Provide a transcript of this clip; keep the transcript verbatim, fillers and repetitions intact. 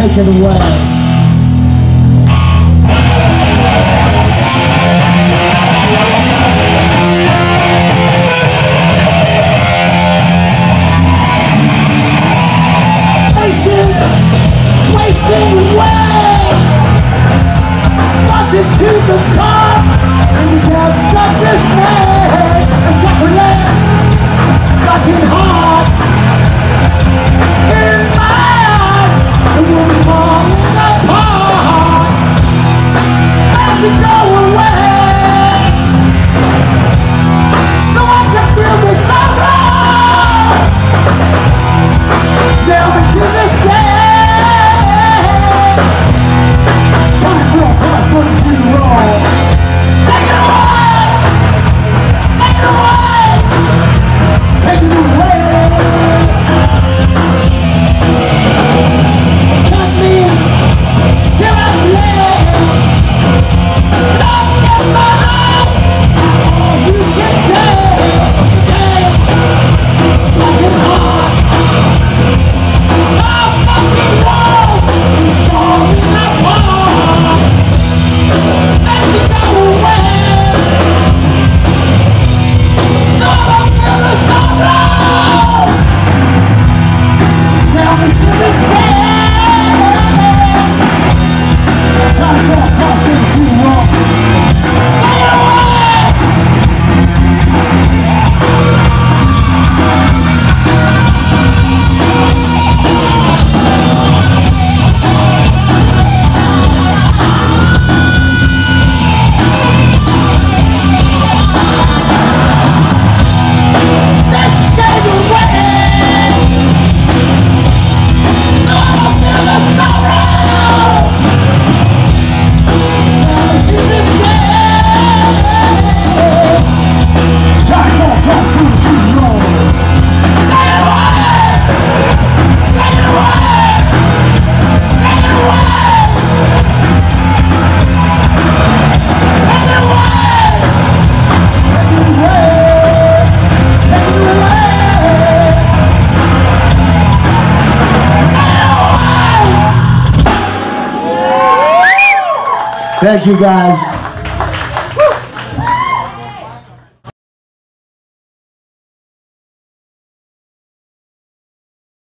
take it away. To the car, and you can't stop this man. A chocolate, fucking hard. In my eyes, the world's falling apart. Let you go away, so I can feel the sorrow. Nail me to the stage. Time for a part forty-two wrong. Take it away! Take it away! Take it away! Cut me till I bleed. Look at my eyes. All you can say, hey, like it's hard. I fucking know it's falling apart. Let you go away, so I feel the sorrow. Now into the stage. Time for a part forty-two wrong. Take it away. Thank you guys.